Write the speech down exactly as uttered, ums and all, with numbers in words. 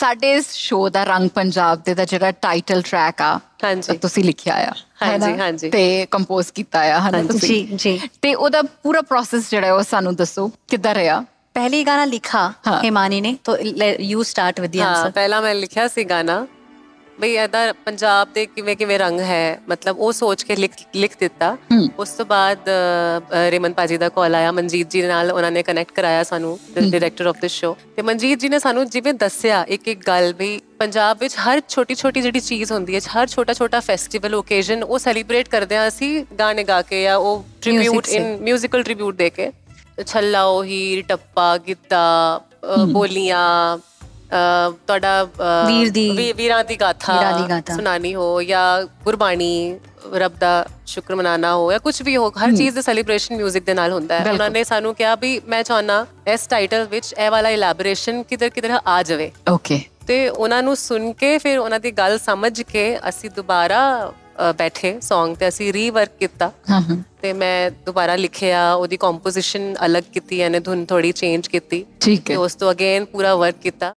ਸਾਡੇ ਇਸ ਸ਼ੋਅ ਦਾ ਰੰਗ ਪੰਜਾਬ ਦੇ ਦਾ ਜਿਹੜਾ ਟਾਈਟਲ ਟਰੈਕ ਆ ਹਾਂਜੀ ਤੁਸੀਂ ਲਿਖਿਆ ਆ ਹਾਂਜੀ ਹਾਂਜੀ ਤੇ ਕੰਪੋਜ਼ ਕੀਤਾ ਆ ਹਨਾ ਤੁਸੀਂ जी जी ਤੇ ਉਹਦਾ ਪੂਰਾ ਪ੍ਰੋਸੈਸ ਜਿਹੜਾ ਉਹ ਸਾਨੂੰ ਦੱਸੋ ਕਿੱਦਾਂ ਰਿਹਾ। पहले ही गाना लिखा हाँ। हिमानी ने, तो यू स्टार्ट विद द ਹਾਂ आंसर। ਪਹਿਲਾਂ ਮੈਂ ਲਿਖਿਆ ਸੀ ਗਾਣਾ ਬਈ ਇਹਦਾ ਪੰਜਾਬ ਦੇ ਕਿਵੇਂ ਕਿਵੇਂ ਰੰਗ ਹੈ, ਮਤਲਬ ਉਹ ਸੋਚ ਕੇ ਲਿਖ ਲਿਖ ਦਿੱਤਾ। ਉਸ ਤੋਂ ਬਾਅਦ ਰੇਮਨ ਭਾਜੀ ਦਾ ਕਾਲ ਆਇਆ, ਮਨਜੀਤ ਜੀ ਨਾਲ ਉਹਨਾਂ ਨੇ ਕਨੈਕਟ ਕਰਾਇਆ ਸਾਨੂੰ, ਡਾਇਰੈਕਟਰ ਆਫ ਦਿਸ ਸ਼ੋ, ਤੇ ਮਨਜੀਤ ਜੀ ਨੇ ਸਾਨੂੰ ਜਿਵੇਂ ਦੱਸਿਆ ਇੱਕ ਇੱਕ ਗੱਲ ਵੀ ਪੰਜਾਬ ਵਿੱਚ ਹਰ ਛੋਟੀ ਛੋਟੀ ਜਿਹੜੀ ਚੀਜ਼ ਹੁੰਦੀ ਹੈ, ਹਰ ਛੋਟਾ ਛੋਟਾ ਫੈਸਟੀਵਲ ਓਕੇਜ਼ਨ ਉਹ ਸੈਲੀਬ੍ਰੇਟ ਕਰਦੇ ਹਾਂ ਅਸੀਂ ਗਾਣੇ ਗਾ ਕੇ ਜਾਂ ਉਹ ਟ੍ਰਿਬਿਊਟ ਇਨ ਮਿਊਜ਼ੀਕਲ ਟ੍ਰਿਬਿਊਟ ਦੇ ਕੇ। ਛੱਲਾ ਉਹ ਹੀਰ ਟੱਪਾ ਗਿੱਧਾ ਬੋਲੀਆਂ ਤੁਹਾਡਾ ਵੀਰ ਦੀ ਵੀਰਾਂ ਦੀ ਗਾਥਾ ਸੁਣਾਣੀ ਹੋ ਜਾਂ ਗੁਰਬਾਣੀ ਰੱਬ ਦਾ ਸ਼ੁਕਰ ਮਨਾਣਾ ਹੋ ਜਾਂ ਕੁਝ ਵੀ ਹੋ, ਹਰ ਚੀਜ਼ ਦਾ ਸੈਲੀਬ੍ਰੇਸ਼ਨ ਮਿਊਜ਼ਿਕ ਦੇ ਨਾਲ ਹੁੰਦਾ ਹੈ। ਉਹਨਾਂ ਨੇ ਸਾਨੂੰ ਕਿਹਾ ਵੀ ਮੈਂ ਚਾਹੁੰਦਾ ਇਸ ਟਾਈਟਲ ਵਿੱਚ ਇਹ ਵਾਲਾ ਇਲੈਬੋਰੇਸ਼ਨ ਕਿਧਰ ਕਿਧਰ ਆ ਜਾਵੇ। ਓਕੇ। ਤੇ ਉਹਨਾਂ ਨੂੰ ਸੁਣ ਕੇ ਫਿਰ ਉਹਨਾਂ ਦੀ ਗੱਲ ਸਮਝ ਕੇ ਅਸੀਂ ਦੁਬਾਰਾ ਬੈਠੇ ਸੌਂਗ ਤੇ ਅਸੀਂ ਰੀਵਰਕ ਕੀਤਾ ਤੇ ਮੈਂ ਦੁਬਾਰਾ ਲਿਖਿਆ, ਉਹਦੀ ਕੰਪੋਜੀਸ਼ਨ ਅਲੱਗ ਕੀਤੀ, ਇਹਨੇ ਧੁਨ ਥੋੜੀ ਚੇਂਜ ਕੀਤੀ, ਠੀਕ ਹੈ, ਉਸ ਤੋਂ ਅਗੇਨ ਪੂਰਾ ਵਰਕ ਕੀਤਾ।